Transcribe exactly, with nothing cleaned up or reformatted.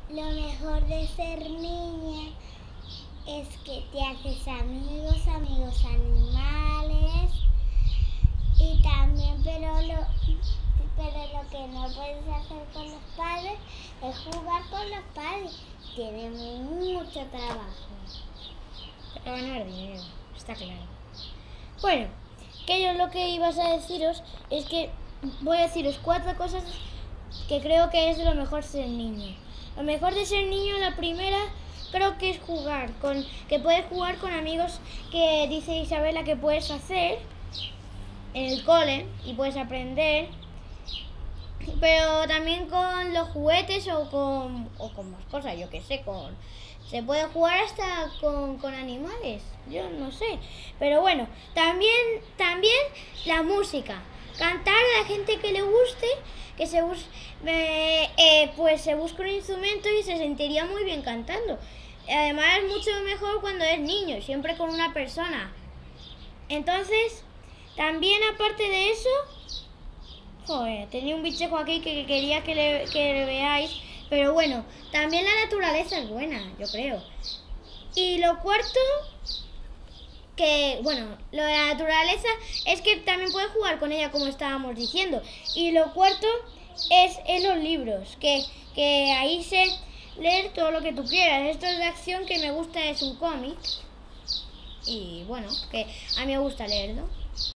Lo mejor de ser niña es que te haces amigos, amigos animales y también, pero lo, pero lo que no puedes hacer con los padres es jugar con los padres. Tiene mucho trabajo. Para ganar dinero, está claro. Bueno, que yo lo que ibas a deciros es que voy a deciros cuatro cosas que creo que es de lo mejor ser niño. Lo mejor de ser niño, la primera, creo que es jugar, con, que puedes jugar con amigos que dice Isabela que puedes hacer en el cole y puedes aprender, pero también con los juguetes o con, o con más cosas, yo qué sé, con... Se puede jugar hasta con, con animales, yo no sé. Pero bueno, también, también la música. Cantar a la gente que le guste, que se bus eh, eh, pues se busca un instrumento y se sentiría muy bien cantando. Además es mucho mejor cuando es niño, siempre con una persona. Entonces, también aparte de eso, joder, tenía un bichejo aquí que quería que le, que le veáis. Pero bueno, también la naturaleza es buena, yo creo. Y lo cuarto, que bueno, lo de la naturaleza es que también puedes jugar con ella como estábamos diciendo. Y lo cuarto es en los libros, que, que ahí sé leer todo lo que tú quieras. Esto es de acción que me gusta, es un cómic. Y bueno, que a mí me gusta leerlo.